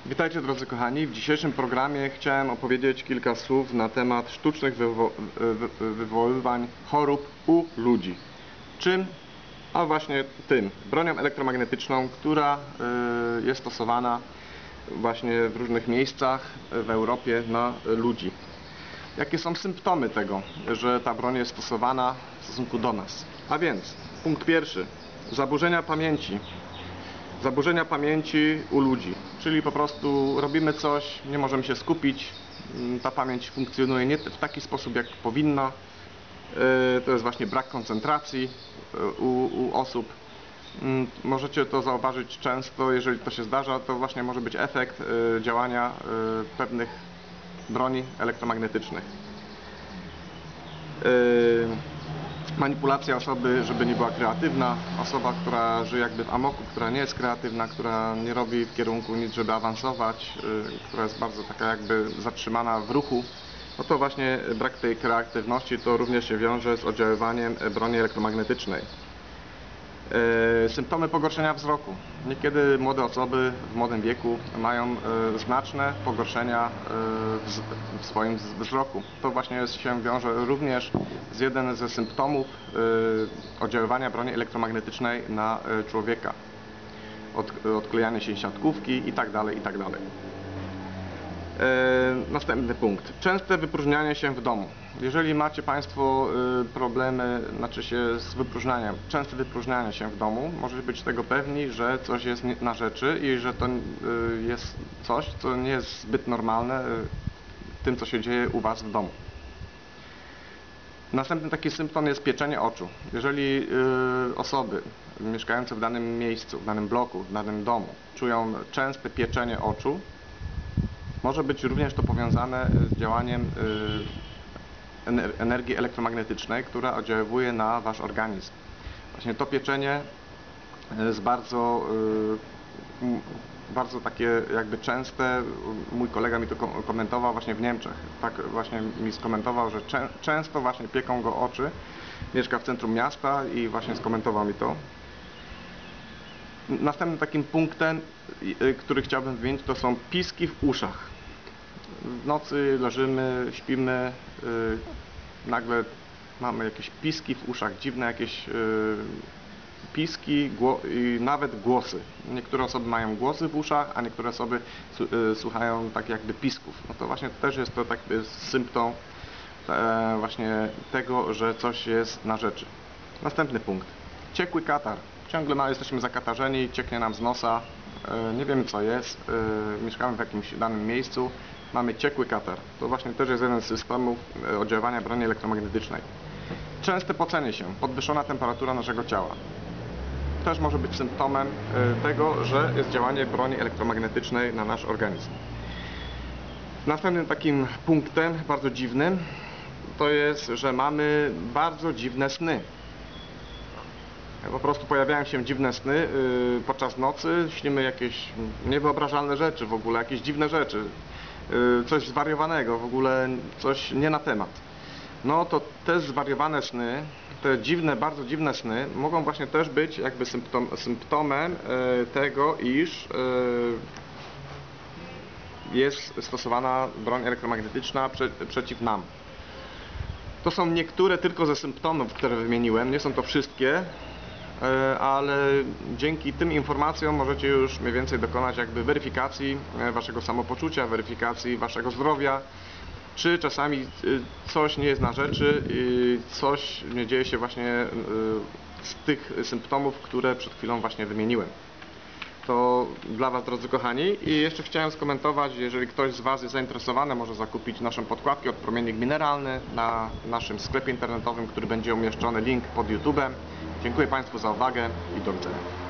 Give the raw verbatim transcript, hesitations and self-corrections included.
Witajcie drodzy kochani, w dzisiejszym programie chciałem opowiedzieć kilka słów na temat sztucznych wywo wy wywoływań chorób u ludzi. Czym? A właśnie tym, bronią elektromagnetyczną, która y, jest stosowana właśnie w różnych miejscach w Europie na ludzi. Jakie są symptomy tego, że ta broń jest stosowana w stosunku do nas? A więc, punkt pierwszy, zaburzenia pamięci. Zaburzenia pamięci u ludzi, czyli po prostu robimy coś, nie możemy się skupić, ta pamięć funkcjonuje nie w taki sposób, jak powinna. To jest właśnie brak koncentracji u, u osób. Możecie to zauważyć często, jeżeli to się zdarza, to właśnie może być efekt działania pewnych broni elektromagnetycznych. Manipulacja osoby, żeby nie była kreatywna, osoba, która żyje jakby w amoku, która nie jest kreatywna, która nie robi w kierunku nic, żeby awansować, która jest bardzo taka jakby zatrzymana w ruchu, no to właśnie brak tej kreatywności to również się wiąże z oddziaływaniem broni elektromagnetycznej. Symptomy pogorszenia wzroku. Niekiedy młode osoby w młodym wieku mają znaczne pogorszenia w swoim wzroku. To właśnie się wiąże również z jeden ze symptomów oddziaływania broni elektromagnetycznej na człowieka. Od, odklejanie się siatkówki itd., itd. Następny punkt. Częste wypróżnianie się w domu. Jeżeli macie Państwo problemy, znaczy się z wypróżnianiem, częste wypróżnianie się w domu, możecie być tego pewni, że coś jest na rzeczy i że to jest coś, co nie jest zbyt normalne w tym, co się dzieje u Was w domu. Następny taki symptom jest pieczenie oczu. Jeżeli osoby mieszkające w danym miejscu, w danym bloku, w danym domu czują częste pieczenie oczu, może być również to powiązane z działaniem energii elektromagnetycznej, która oddziaływuje na Wasz organizm. Właśnie to pieczenie jest bardzo, bardzo takie jakby częste. Mój kolega mi to komentował właśnie w Niemczech. Tak właśnie mi skomentował, że często właśnie pieką go oczy. Mieszka w centrum miasta i właśnie skomentował mi to. Następnym takim punktem, który chciałbym wymienić, to są piski w uszach. W nocy leżymy, śpimy, yy, nagle mamy jakieś piski w uszach, dziwne jakieś yy, piski i nawet głosy. Niektóre osoby mają głosy w uszach, a niektóre osoby yy, słuchają tak jakby pisków. No to właśnie też jest to taki symptom e, właśnie tego, że coś jest na rzeczy. Następny punkt. Ciekły katar. Ciągle ma, jesteśmy zakatarzeni, cieknie nam z nosa, yy, nie wiemy co jest, yy, mieszkamy w jakimś danym miejscu, mamy ciekły katar. To właśnie też jest jeden z systemów oddziaływania broni elektromagnetycznej. Częste pocenie się, podwyższona temperatura naszego ciała. Też może być symptomem yy, tego, że jest działanie broni elektromagnetycznej na nasz organizm. Następnym takim punktem, bardzo dziwnym, to jest, że mamy bardzo dziwne sny. Po prostu pojawiają się dziwne sny yy, podczas nocy, śnimy jakieś niewyobrażalne rzeczy w ogóle, jakieś dziwne rzeczy, yy, coś zwariowanego, w ogóle coś nie na temat. No to te zwariowane sny, te dziwne, bardzo dziwne sny mogą właśnie też być jakby symptom, symptomem yy, tego, iż yy, jest stosowana broń elektromagnetyczna prze, przeciw nam. To są niektóre tylko ze symptomów, które wymieniłem, nie są to wszystkie. Ale dzięki tym informacjom możecie już mniej więcej dokonać jakby weryfikacji Waszego samopoczucia, weryfikacji Waszego zdrowia, czy czasami coś nie jest na rzeczy i coś nie dzieje się właśnie z tych symptomów, które przed chwilą właśnie wymieniłem. To dla Was, drodzy kochani. I jeszcze chciałem skomentować, jeżeli ktoś z Was jest zainteresowany, może zakupić naszą podkładkę odpromiennik mineralny na naszym sklepie internetowym, który będzie umieszczony link pod YouTube'em. Dziękuję Państwu za uwagę i do widzenia.